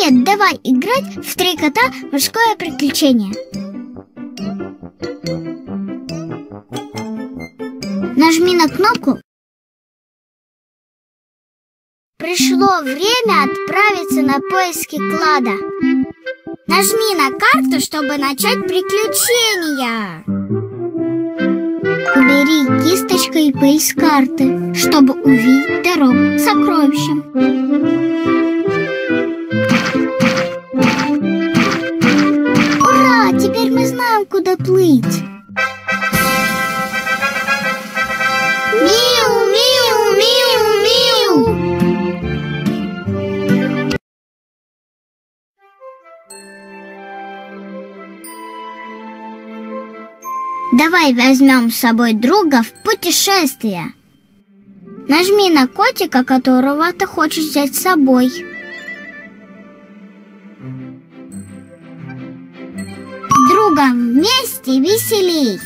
Привет, давай играть в «Три кота. Морское приключение». Нажми на кнопку. Пришло время отправиться на поиски клада. Нажми на карту, чтобы начать приключения. Убери кисточкой пыль с карты, чтобы увидеть дорогу к сокровищам. Ура! Теперь мы знаем, куда плыть. Миу, миу, миу, миу. Давай возьмем с собой друга в путешествие. Нажми на котика, которого ты хочешь взять с собой. С другом вместе веселей.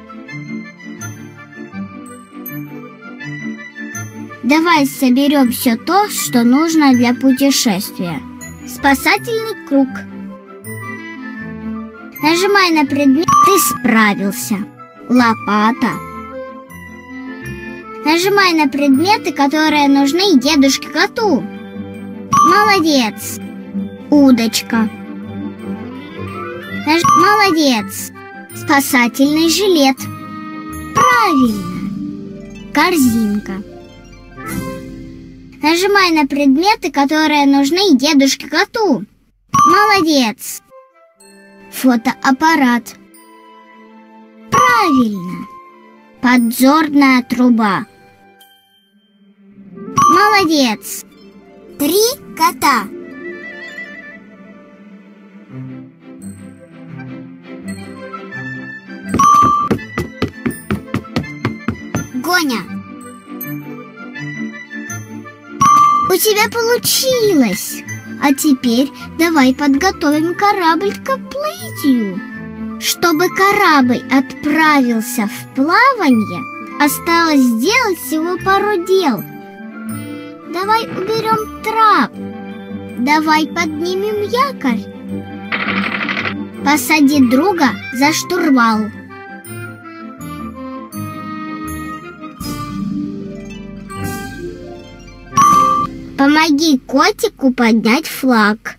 Давай соберем все то, что нужно для путешествия. Спасательный круг. Нажимай на предмет, ты справился. Лопата. Нажимай на предметы, которые нужны дедушке-коту. Молодец. Удочка. Молодец. Спасательный жилет. Правильно. Корзинка. Нажимай на предметы, которые нужны дедушке-коту. Молодец. Фотоаппарат. Правильно. Подзорная труба. Молодец. Три кота. Гоня. У тебя получилось. А теперь давай подготовим корабль к отплытию. Чтобы корабль отправился в плавание, осталось сделать всего пару дел. Давай уберем трап. Давай поднимем якорь. Посади друга за штурвал. Помоги котику поднять флаг.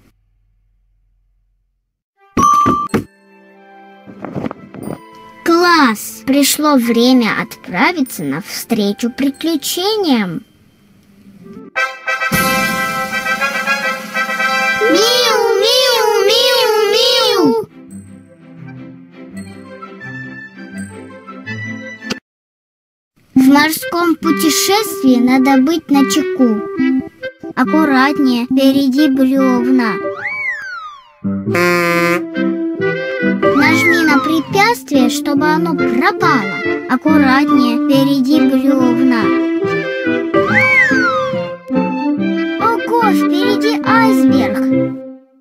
Класс! Пришло время отправиться навстречу приключениям. Миу, миу, миу, миу. В морском путешествии надо быть начеку. Аккуратнее, впереди бревна. Нажми на препятствие, чтобы оно пропало. Аккуратнее, впереди бревна. Ого, впереди айсберг.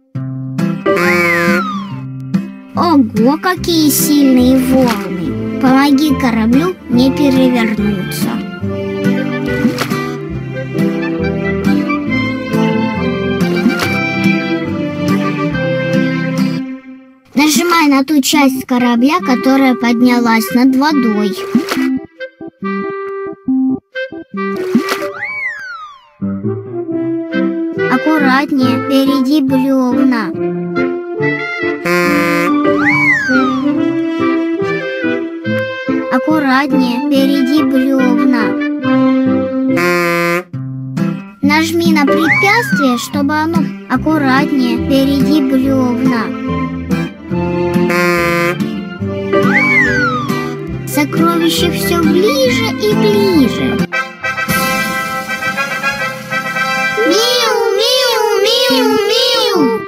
Ого, какие сильные волны. Помоги кораблю не перевернуться. Нажимай на ту часть корабля, которая поднялась над водой. Аккуратнее, впереди бревна. Аккуратнее, впереди бревна. Нажми на препятствие, чтобы оно аккуратнее, впереди бревна. Сокровище все ближе и ближе. Миу, миу, миу, миу.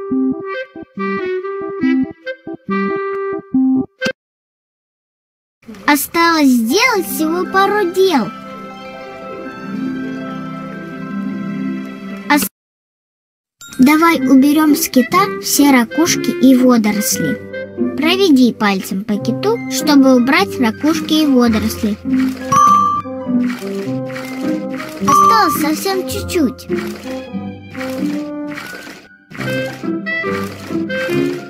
Осталось сделать всего пару дел. Давай уберем с кита все ракушки и водоросли. Проведи пальцем по киту, чтобы убрать ракушки и водоросли. Осталось совсем чуть-чуть.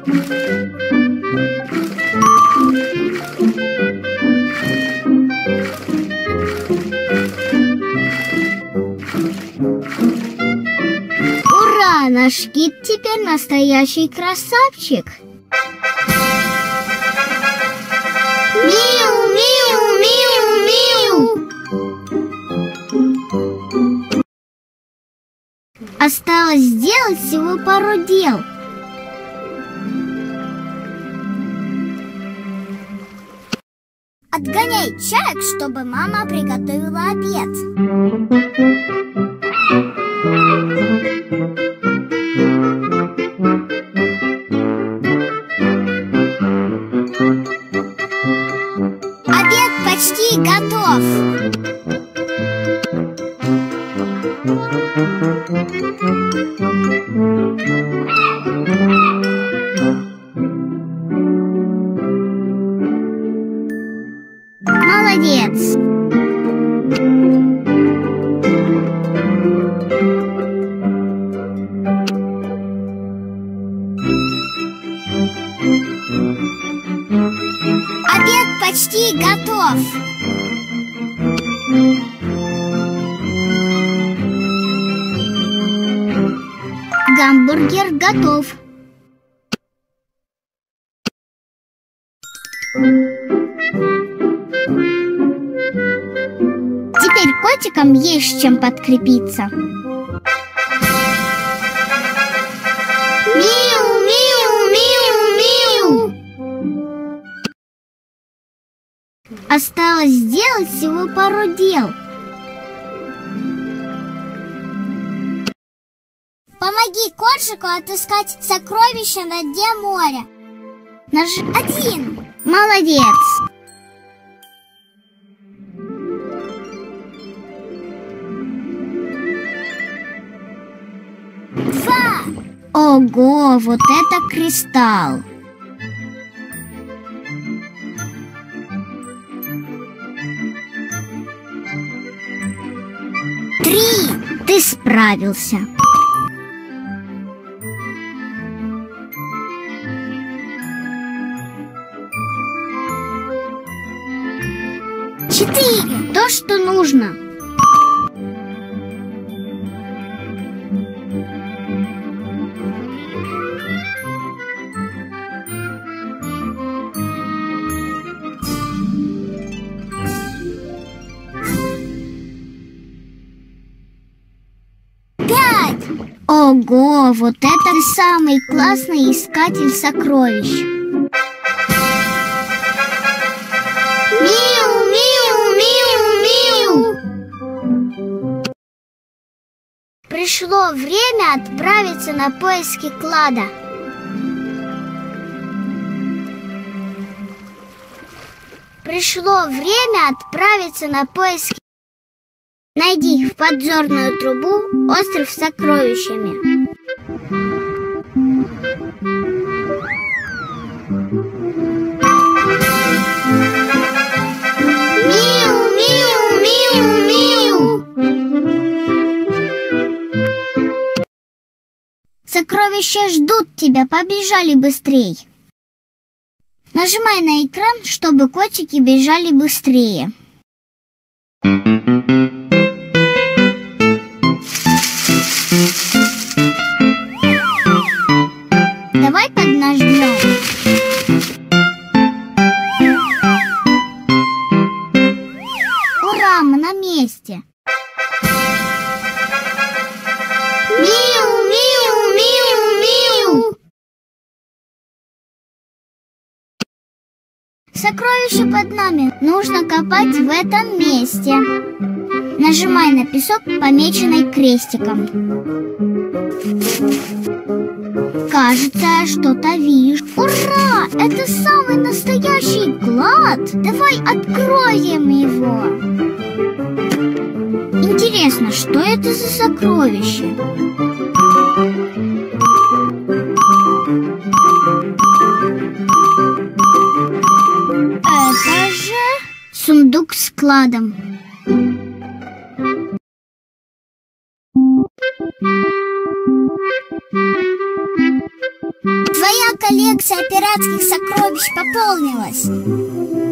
Ура! Наш кит теперь настоящий красавчик! Миу, миу, миу, миу! Осталось сделать всего пару дел. Отгоняй чаек, чтобы мама приготовила обед. Обед почти готов. Молодец! Обед почти готов. Гамбургер готов. Теперь котикам есть чем подкрепиться. Миу, миу, миу, миу! Осталось сделать всего пару дел. Помоги Коржику отыскать сокровища на дне моря. Нажми 1. Молодец! 2. Ого, вот это кристалл! 3. Ты справился. 4. То, что нужно. 5. Ого, вот это самый классный искатель сокровищ. Миу, миу, миу, миу! Пришло время отправиться на поиски клада. Пришло время отправиться на поиски. Найди в подзорную трубу остров с сокровищами. Миу, миу, миу, миу! Сокровища ждут тебя, побежали быстрей. Нажимай на экран, чтобы котики бежали быстрее. Давай поднажмем. Ура, мы на месте. Миу, миу, миу, миу! Сокровище под нами. Нужно копать в этом месте. Нажимай на песок, помеченный крестиком. Кажется, я что-то вижу. Ура! Это самый настоящий клад! Давай откроем его. Интересно, что это за сокровище? Это же сундук с кладом. Твоя коллекция пиратских сокровищ пополнилась.